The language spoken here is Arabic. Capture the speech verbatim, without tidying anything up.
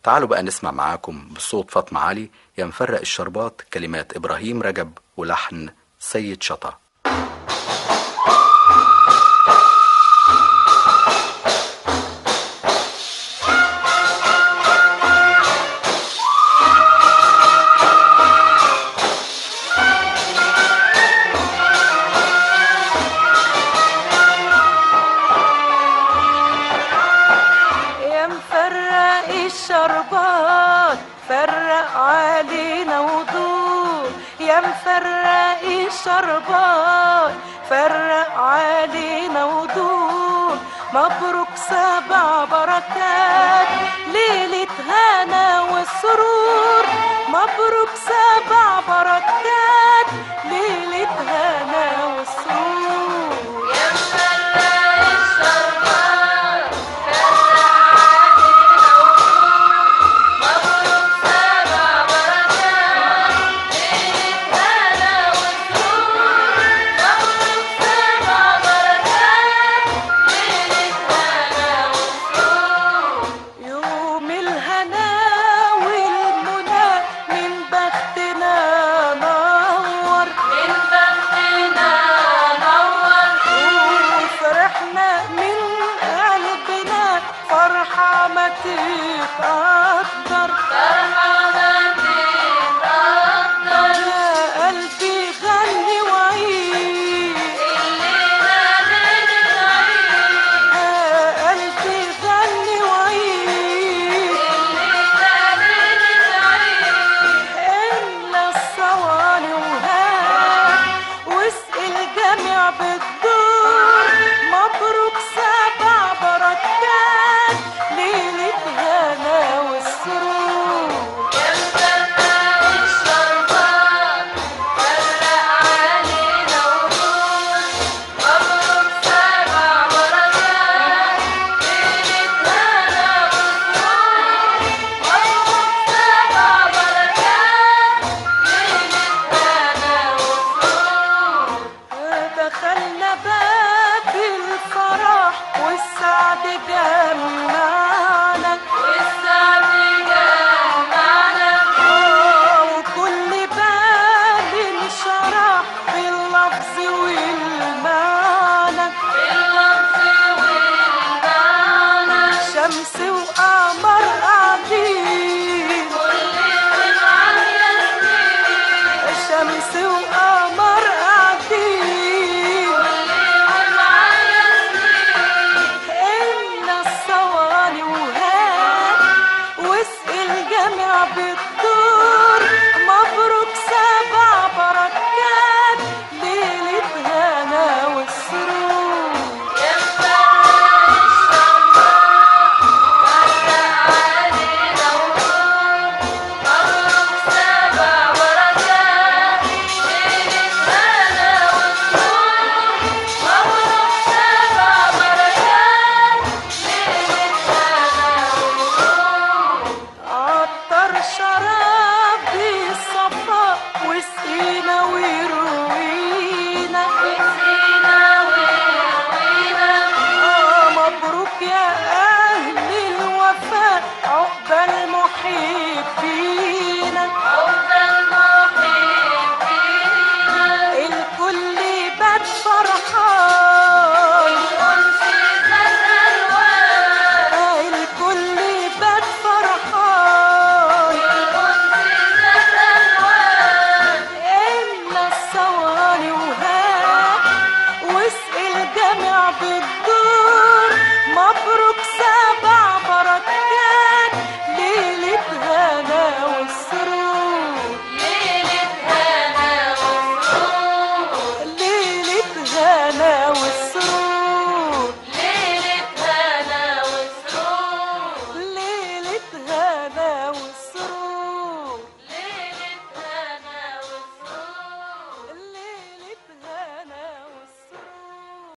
تعالوا بقى نسمع معاكم بصوت فاطمة علي يا مفرق الشربات، كلمات إبراهيم رجب ولحن سيد شطة. الشربات فرق علينا وضوء، يا مفرق الشربات فرق علينا وضوء. مبروك سبع بركات ليلة هنا والسرور، مبروك سبع بركات ليلة هنا والسرور. يا مفرق الشربات تتقدر، فرحة ما تتقدر، يا قلبي غني وعيد الليلة ليلة عيد، يا قلبي غني وعيد الليلة ليلة عيد. إلا الصواني وهات واسقي الجميع بالدور، مبروك سبع بركات ليلة هنا والسرور. يا مفرق الشربات فرق علينا وضوء، مبروك سبع بركات ليلة هنا والسرور، مبروك سبع بركات ليلة هنا والسرور. دخلنا باب الفرح والسعد جمعنا، والسعد جمعنا، آه، وكل باب انشرح باللفظ والمعنى، باللفظ والمعنى. شمس وقمر قاعدين، كل معاه ياسمين، شمس وقمر قاعدين، كل معاه ياسمين. إلا الصواني وهات واسقي الجميع بالدور، مبروك سبع بركات ليلة هنا والسرور. يا مفرق الشربات فرق علينا وضوء، مبروك سبع بركات ليلة هنا والسرور، مبروك سبع بركات ليلة هنا والسرور. عطر شراب الصفا وسقينا ويروينا، وسقينا ويروينا، آه مبروك يا أهل الوفاء عقبال محبينا، عقبال محبينا. الكل بات فرحان، الأنس ذات ألوان، آه الكل بات فرحان، الأنس ذات ألوان. إلا الصواني وهات واسقي الجميع بالدور،